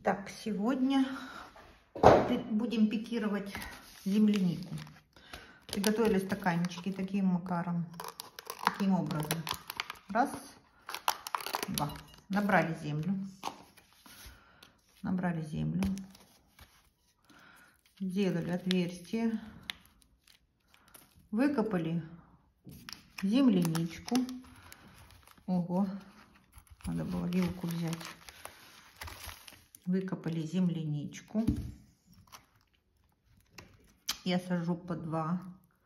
Так, сегодня будем пикировать землянику. Приготовили стаканчики таким макаром, таким образом. Раз, два. Набрали землю. Сделали отверстие. Выкопали земляничку. Ого, надо было вилку взять. Выкопали земляничку. Я сажу по 2.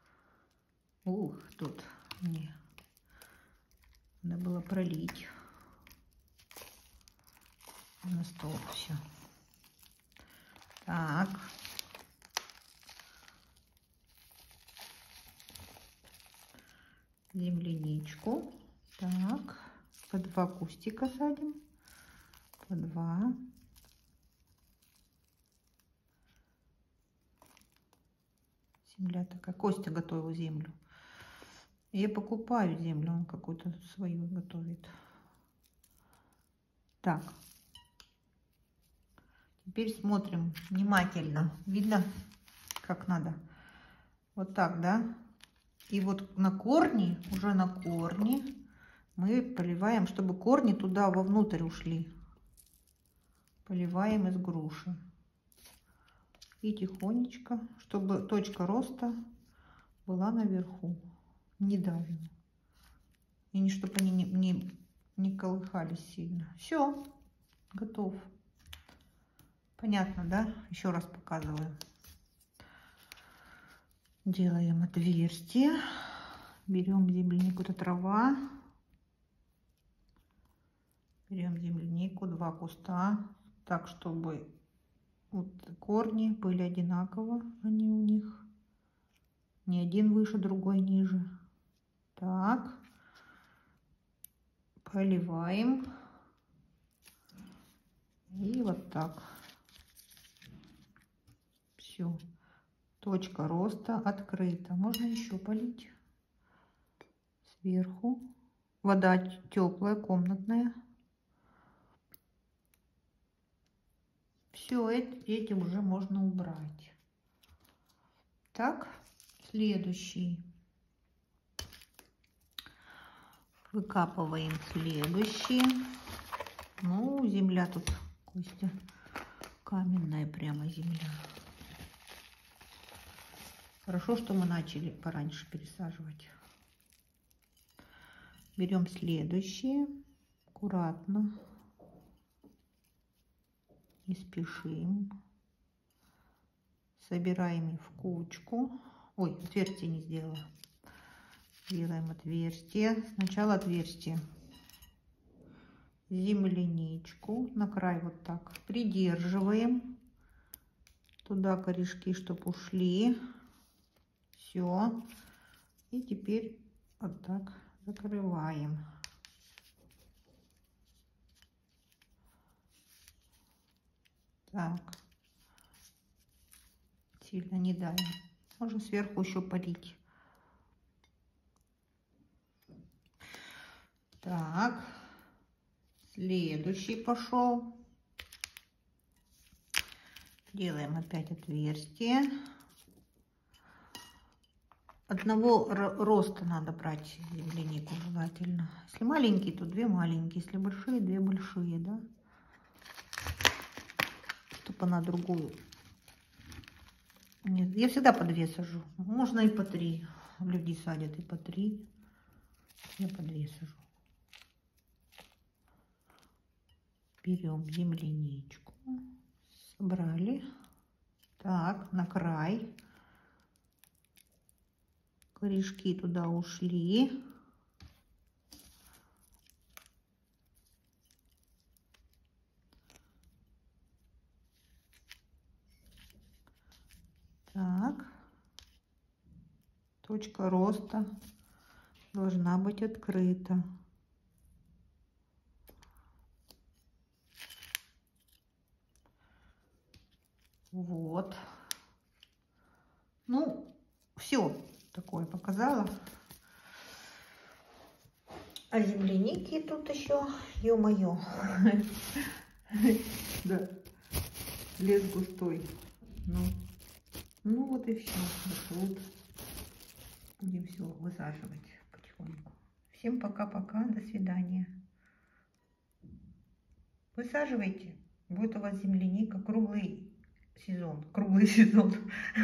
Тут мне надо было пролить на стол все. Так. Земляничку. Так. По 2 кустика садим. По 2. Земля такая. Костя готовил землю. Я покупаю землю, он какую-то свою готовит. Так. Теперь смотрим внимательно. Видно, как надо? Вот так, да? И вот на корни, уже на корни мы поливаем, чтобы корни туда вовнутрь ушли. Поливаем из груши. И тихонечко, чтобы точка роста была наверху. Не давим. И не чтобы они не колыхались сильно. Все, готов. Понятно, да? Еще раз показываю. Делаем отверстие. Берем землянику, это трава. Берем землянику, 2 куста. Так, чтобы вот корни были одинаково, они у них. Не один выше, другой ниже. Так. Поливаем. И вот так. Все. Точка роста открыта. Можно еще полить. Сверху. Вода теплая, комнатная. Все, эти уже можно убрать. Так, следующий. Выкапываем следующий. Ну, земля тут, Костя, каменная прямо земля. Хорошо, что мы начали пораньше пересаживать. Берем следующие. Аккуратно. Не спешим. Собираем их в кучку. Ой, отверстие не сделала. Делаем отверстие. Сначала отверстие. Земляничку на край вот так придерживаем. Туда корешки, чтобы ушли. Все. И теперь вот так закрываем. Так. Сильно не давим. Можно сверху еще полить. Так. Следующий пошел. Делаем опять отверстие. Одного роста надо брать землянику желательно. Если маленькие, то 2 маленькие. Если большие, 2 большие, да? Чтобы она другую. Нет, я всегда по 2 сажу. Можно и по 3. Люди садят и по 3. Я по 2 сажу. Берем земляничку. Собрали. Так, на край. Корешки туда ушли. Так. Точка роста должна быть открыта. Вот. Ну, все такое показала. А земляники тут еще, ё-моё. Да. Лес густой. Ну вот и все. Вот. Будем все высаживать потихоньку. Всем пока-пока. До свидания. Высаживайте. Будет у вас земляника круглый сезон. Круглый сезон.